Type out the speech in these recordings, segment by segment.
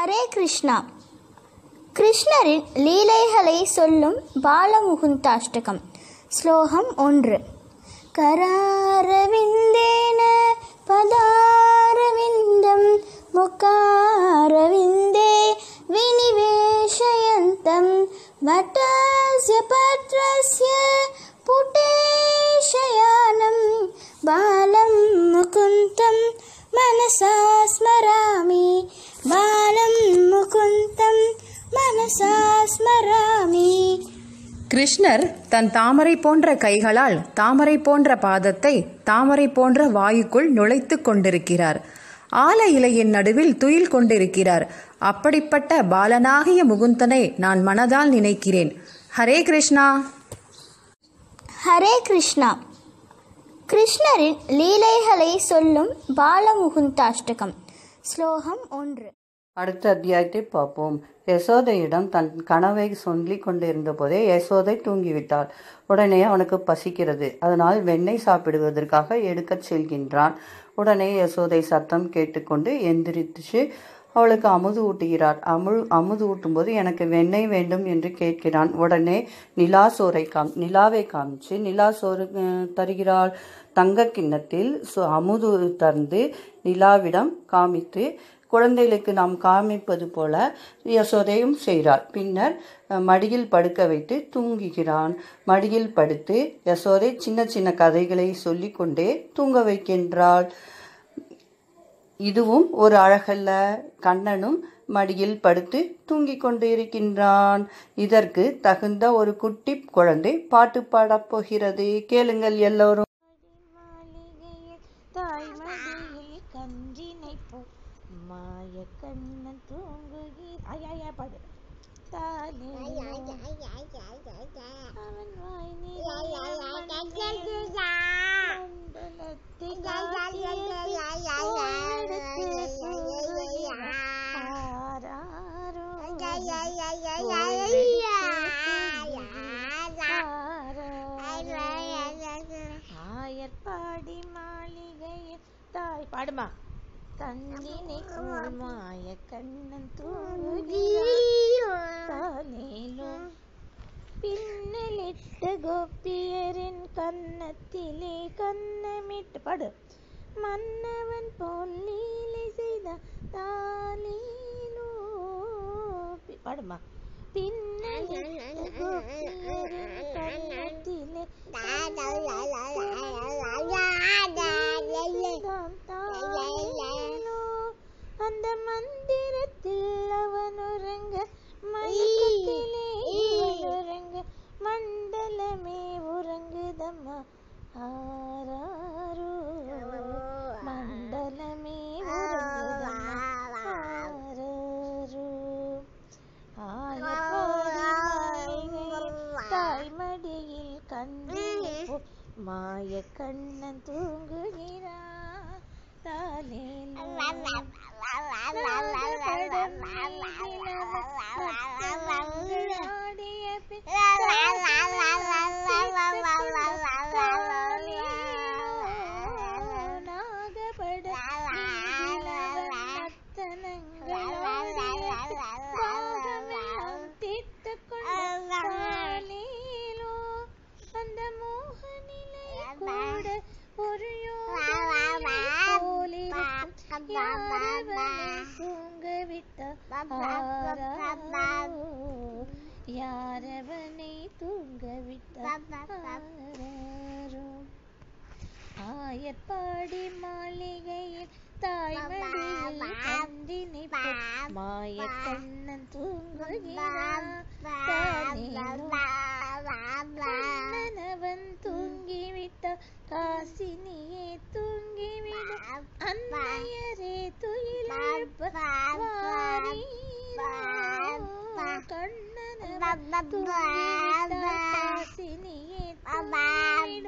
ஹரே கிருஷ்ணா. கிருஷ்ணரின் லீலைகளை சொல்லும் பாலமுகுந்தாஷ்டகம். ஸ்லோகம் 1. கராரவிந்தேன பதாரவிந்தம் முகாரவிந்தே விநிவேஷயந்தம் வட்டஸ்ய பத்ரஸ்ய புட்டேஷயானம் பாலம் முகுந்தம் மனசா ஸ்மராமி பாலம் முகுந்தம் மனசா ஸ்மராமி. கிருஷ்ணர் தன் தாமரை போன்ற கைகளால் தாமரை போன்ற பாதத்தை தாமரை போன்ற வாயுக்குள் நுழைத்து கொண்டிருக்கிறார். ஆல இலையின் நடுவில் துயில் கொண்டிருக்கிறார். அப்படிப்பட்ட பாலனாகிய முகுந்தனை நான் மனதால் நினைக்கிறேன். ஹரே கிருஷ்ணா. ஹரே கிருஷ்ணா. கிருஷ்ணரின் லீலைகளை சொல்லும் பாலமுகுந்தாஷ்டகம். ஸ்லோகம் 1. அடுத்த அத்தியாயத்தை பார்ப்போம். யசோதையிடம் தன் கனவை சொல்லிக் கொண்டிருந்த போதே யசோதை தூங்கிவிட்டாள். உடனே அவனுக்கு பசிக்கிறது. அதனால் வெண்ணெய் சாப்பிடுவதற்காக எடுக்கச் செல்கின்றான். உடனே யசோதை சத்தம் கேட்டுக்கொண்டு எந்திரிச்சு அவளுக்கு அமுது ஊட்டுகிறார். அமுது ஊட்டும் போது எனக்கு வெண்ணெய் வேண்டும் என்று கேட்கிறான். உடனே நிலாவை காமிச்சு நிலா சோறு தருகிறாள். தங்க கிண்ணத்தில் அமுது தந்து நிலாவிடம் காமித்து குழந்தைகளுக்கு நாம் காமிப்பது போல யசோதையும் செய்கிறாள். பின்னர் மடியில் படுக்க வைத்து தூங்குகிறான். மடியில் படுத்து யசோதை சின்ன சின்ன கதைகளை சொல்லிக்கொண்டே தூங்க வைக்கின்றாள். இதுவும் ஒரு அழகல்ல. கண்ணனும் மடியில் படுத்து தூங்கிக் கொண்டு இருக்கின்றான். இதற்கு தகுந்த ஒரு குட்டி குழந்தை பாட்டு பாடப் போகிறது. கேளுங்கள் எல்லோரும். ஆயர்பாடி மாளிகையில் தாய் பாடுமா தந்தினை மாய கண்ணன் தூங்குகிறான். பின்னலிட்டு கோபியரின் கன்னத்திலே கண்ணமிட்டு படு மன்னவன் போல் லீலை செய்த தாலீலோ பாடுமா. பின்னலிட்டு கோபியரின் கன்னத்திலே அந்த மந்திரத்தில் அவன் உறங்க மயக்கத்திலே உறங்க மண்டலமே உறங்குதம்மா ஆராரோ மண்டலமே உறங்குதம்மா ஆராரோ. தாய்மடியில் கண்ணில் மாய கண்ணன் தூங்குகிறான். தாலேலோ அந்த மோகனிலே கூட ஒரு யாரவனை தூங்க விட்டாரோ. ஆயர்பாடி மாளிகையில் தாய்மடியில் கந்தினை மாய கண்ணன் தூங்குகிறான். கண்ணனவன் தூங்கிவிட்ட காசினியே தூங்கிவிட அன்னையரே துயிலெழுப்ப கண்ணனவன் தூங்கிவிட்ட காசினியே துயிலெழுப்ப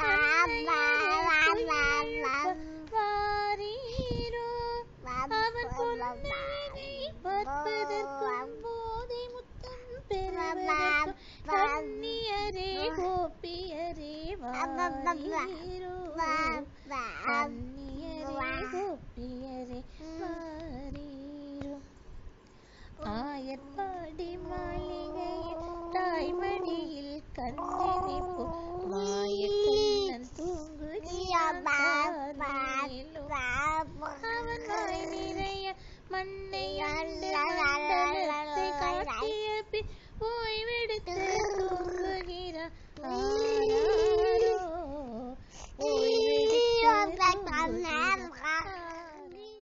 வாரீரோ. அவன் பொன்னையை பார்ப்பதற்கும் போதை முத்தம் பெறுவதற்கும் கன்னியரே கோபியரே வாரீரோ. கன்னியரே கோபியரே வாரீரோ. கண்ணினிப்போ மாயக்கண்ணன் தூங்குகிறான் கார்மேலும். அவன் வாய் நிறைய மண்ணை அண்டு